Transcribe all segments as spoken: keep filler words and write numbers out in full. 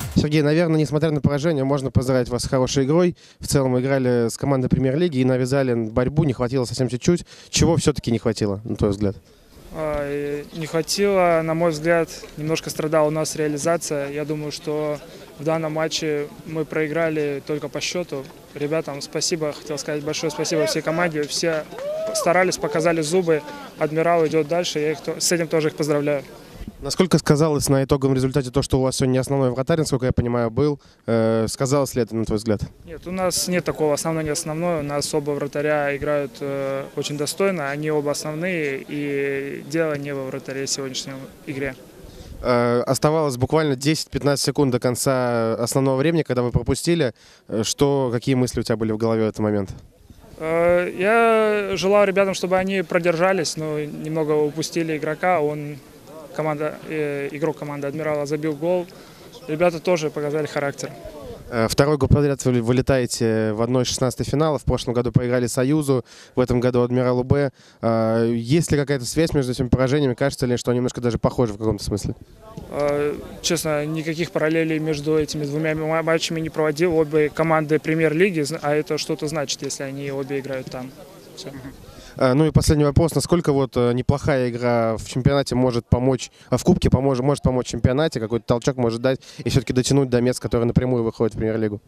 Сергей, наверное, несмотря на поражение, можно поздравить вас с хорошей игрой. В целом играли с командой премьер-лиги и навязали борьбу, не хватило совсем чуть-чуть. Чего все-таки не хватило, на твой взгляд? Не хватило, на мой взгляд, немножко страдала у нас реализация. Я думаю, что в данном матче мы проиграли только по счету. Ребятам спасибо, хотел сказать большое спасибо всей команде. Все старались, показали зубы. Адмирал идет дальше, я их, с этим тоже их поздравляю. Насколько сказалось на итоговом результате то, что у вас сегодня не основной вратарь, насколько я понимаю, был? Э, сказалось ли это, на твой взгляд? Нет, у нас нет такого основной, не основной. У нас оба вратаря играют э, очень достойно. Они оба основные, и дело не во вратаре в сегодняшней игре. Э, оставалось буквально десять-пятнадцать секунд до конца основного времени, когда вы пропустили. Что, какие мысли у тебя были в голове в этот момент? Э, я желаю ребятам, чтобы они продержались, но немного упустили игрока. Он... Команда, э, игрок команды «Адмирала» забил гол. Ребята тоже показали характер. Второй год подряд вы вылетаете в одной шестнадцатой финала. В прошлом году проиграли «Союзу», в этом году «Адмиралу Б». Есть ли какая-то связь между этими поражениями? Кажется ли, что они немножко даже похожи в каком-то смысле? Честно, никаких параллелей между этими двумя матчами не проводил. Обе команды премьер-лиги, а это что-то значит, если они обе играют там. Все. Ну и последний вопрос. Насколько вот неплохая игра в чемпионате может помочь, в кубке поможет, может помочь в чемпионате, какой-то толчок может дать и все-таки дотянуть до мест, которые напрямую выходят в премьер-лигу?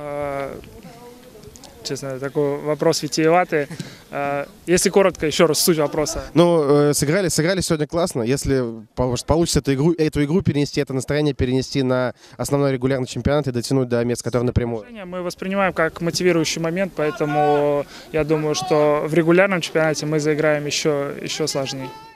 Честно, такой вопрос витиеватый. Если коротко, еще раз суть вопроса. Ну, сыграли, сыграли сегодня классно. Если получится эту игру, эту игру перенести, это настроение перенести на основной регулярный чемпионат и дотянуть до мест, которые напрямую. Мы воспринимаем как мотивирующий момент, поэтому я думаю, что в регулярном чемпионате мы заиграем еще, еще сложнее.